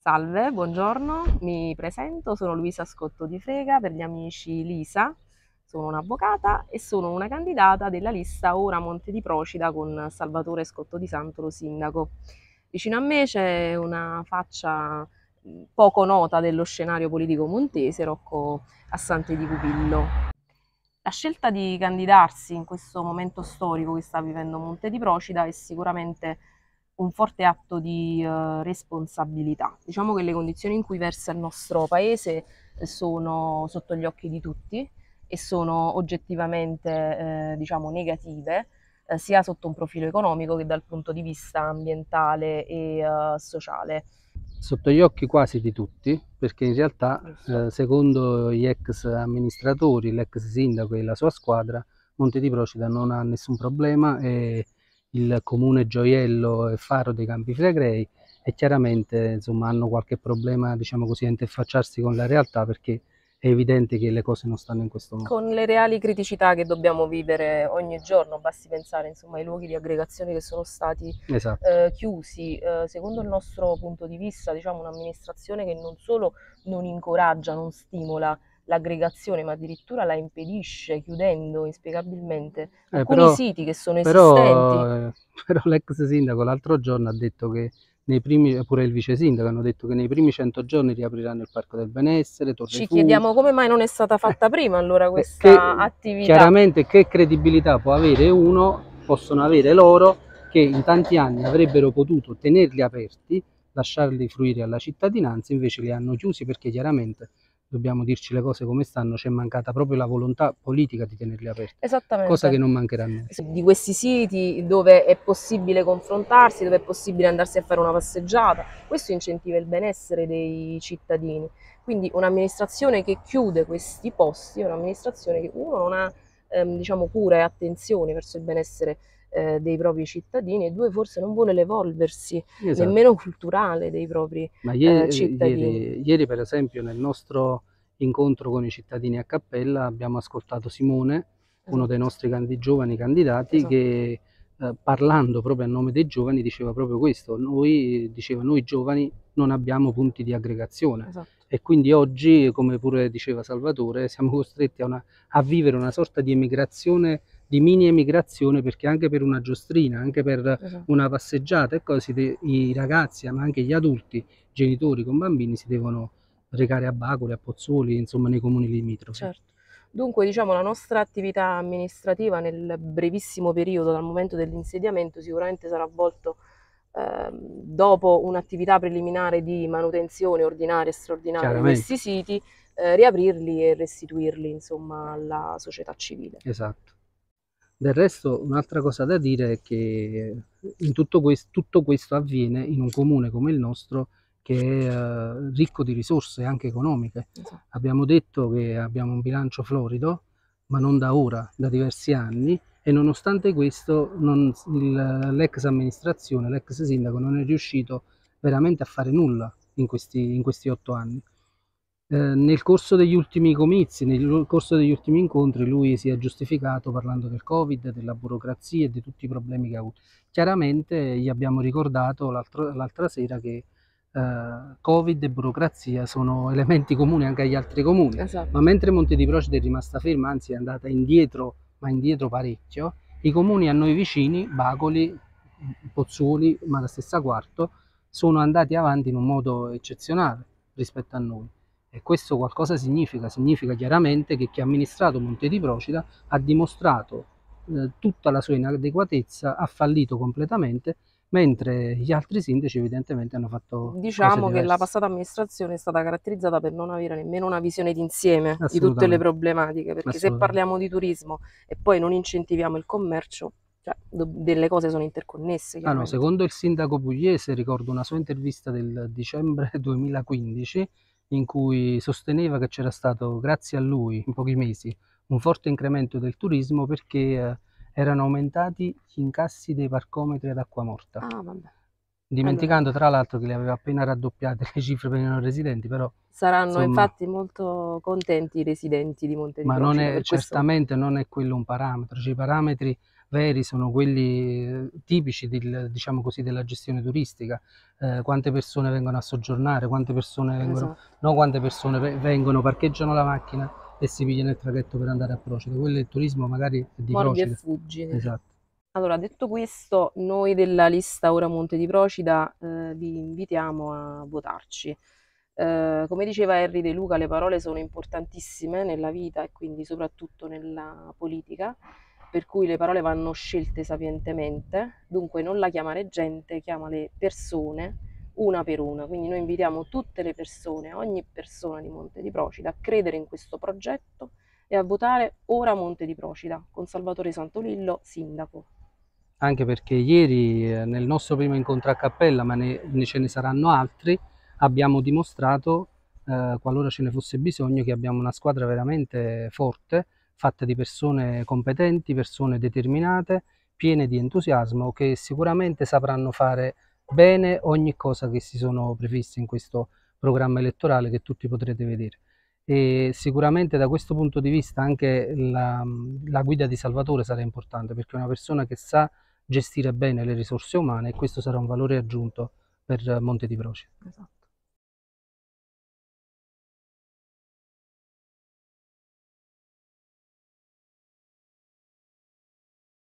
Salve, buongiorno, mi presento, sono Luisa Scotto di Frega, per gli amici Lisa, sono un'avvocata e sono una candidata della lista Ora Monte di Procida con Salvatore Scotto di Santoro sindaco. Vicino a me c'è una faccia poco nota dello scenario politico montese, Rocco Assante di Pupillo. La scelta di candidarsi in questo momento storico che sta vivendo Monte di Procida è sicuramente un forte atto di responsabilità. Diciamo che le condizioni in cui versa il nostro paese sono sotto gli occhi di tutti e sono oggettivamente diciamo, negative, sia sotto un profilo economico che dal punto di vista ambientale e sociale. Sotto gli occhi quasi di tutti, perché in realtà, secondo gli ex amministratori, l'ex sindaco e la sua squadra, Monte di Procida non ha nessun problema, è il comune gioiello e faro dei Campi Flegrei e chiaramente insomma, hanno qualche problema, diciamo così, a interfacciarsi con la realtà perché è evidente che le cose non stanno in questo modo. Con le reali criticità che dobbiamo vivere ogni giorno, basti pensare insomma, ai luoghi di aggregazione che sono stati Esatto. chiusi, secondo il nostro punto di vista, diciamo un'amministrazione che non solo non incoraggia, non stimola l'aggregazione, ma addirittura la impedisce, chiudendo inspiegabilmente alcuni Però, siti che sono esistenti. però, però l'ex sindaco l'altro giorno ha detto che nei primi, pure il vice sindaco hanno detto che nei primi 100 giorni riapriranno il Parco del Benessere, Torre Ci Fu. chiediamo come mai non è stata fatta prima allora questa Che attività. chiaramente che credibilità può avere uno, possono avere loro che in tanti anni avrebbero potuto tenerli aperti, lasciarli fruire alla cittadinanza, invece li hanno chiusi perché chiaramente dobbiamo dirci le cose come stanno, c'è mancata proprio la volontà politica di tenerli aperti, cosa che Esattamente. non mancherà a noi. Di questi siti dove è possibile confrontarsi, dove è possibile andarsi a fare una passeggiata. Questo incentiva il benessere dei cittadini. Quindi un'amministrazione che chiude questi posti è un'amministrazione che uno non ha diciamo, cura e attenzione verso il benessere dei propri cittadini e due forse non vuole l'evolversi Esatto. nemmeno culturale dei propri Ma cittadini. ieri, per esempio, nel nostro incontro con i cittadini a Cappella abbiamo ascoltato Simone, uno dei Esatto, nostri giovani candidati, esatto. che parlando proprio a nome dei giovani diceva proprio questo, noi giovani non abbiamo punti di aggregazione Esatto. e quindi oggi, come pure diceva Salvatore, siamo costretti a vivere una sorta di emigrazione, di mini emigrazione, perché anche per una giostrina, anche per Esatto. una passeggiata e così i ragazzi, ma anche gli adulti, genitori con bambini si devono recare a Bacoli, a Pozzuoli, insomma nei comuni limitrofi. Certo. Dunque, diciamo, la nostra attività amministrativa nel brevissimo periodo dal momento dell'insediamento sicuramente sarà volto, dopo un'attività preliminare di manutenzione ordinaria e straordinaria di questi Chiaramente, siti, riaprirli e restituirli, insomma, alla società civile. esatto. Del resto, un'altra cosa da dire è che in tutto questo avviene in un comune come il nostro che è ricco di risorse anche economiche. Esatto. Abbiamo detto che abbiamo un bilancio florido, ma non da ora, da diversi anni, e nonostante questo l'ex amministrazione, l'ex sindaco non è riuscito veramente a fare nulla in questi 8 anni. Nel corso degli ultimi comizi, nel corso degli ultimi incontri, lui si è giustificato parlando del Covid, della burocrazia e di tutti i problemi che ha avuto. Chiaramente gli abbiamo ricordato l'altra sera che Covid e burocrazia sono elementi comuni anche agli altri comuni, Esatto. ma mentre Monte di Procida è rimasta ferma, anzi è andata indietro, ma indietro parecchio, i comuni a noi vicini, Bacoli, Pozzuoli, ma la stessa Quarto, sono andati avanti in un modo eccezionale rispetto a noi. E questo qualcosa significa? Significa chiaramente che chi ha amministrato Monte di Procida ha dimostrato tutta la sua inadeguatezza, ha fallito completamente, mentre gli altri sindaci evidentemente hanno fatto cose Diciamo che la diverse. passata amministrazione è stata caratterizzata per non avere nemmeno una visione d'insieme di tutte le Assolutamente, problematiche, perché se assolutamente. parliamo di turismo e poi non incentiviamo il commercio, cioè, delle cose sono interconnesse Ah no, chiaramente. secondo il sindaco pugliese, ricordo una sua intervista del dicembre 2015, in cui sosteneva che c'era stato, grazie a lui, in pochi mesi, un forte incremento del turismo perché erano aumentati gli incassi dei parcometri ad acqua morta. Ah, vabbè. Allora, Dimenticando tra l'altro che le aveva appena raddoppiate le cifre per i non residenti, però saranno insomma, infatti molto contenti i residenti di Monte di ma non Procida è, per questo. certamente non è quello un parametro, cioè, i parametri veri sono quelli tipici diciamo così, della gestione turistica. Quante persone vengono a soggiornare, quante persone vengono, Esatto. no, quante persone vengono, parcheggiano la macchina e si pigliano il traghetto per andare a Procida. Quello è il turismo magari di Mordi e Procida. fuggi. Esatto. Allora, detto questo, noi della lista Ora Monte di Procida vi invitiamo a votarci. Come diceva Henry De Luca, le parole sono importantissime nella vita e quindi soprattutto nella politica, per cui le parole vanno scelte sapientemente, dunque non la chiamare gente, chiamale persone, una per una. Quindi noi invitiamo tutte le persone, ogni persona di Monte di Procida a credere in questo progetto e a votare Ora Monte di Procida con Salvatore Santolillo, sindaco. Anche perché ieri nel nostro primo incontro a cappella, ma ce ne saranno altri, abbiamo dimostrato, qualora ce ne fosse bisogno, che abbiamo una squadra veramente forte, fatta di persone competenti, persone determinate, piene di entusiasmo, che sicuramente sapranno fare bene ogni cosa che si sono prefisse in questo programma elettorale che tutti potrete vedere. E sicuramente da questo punto di vista anche la guida di Salvatore sarà importante, perché è una persona che sa gestire bene le risorse umane e questo sarà un valore aggiunto per Monte di Procida. Esatto.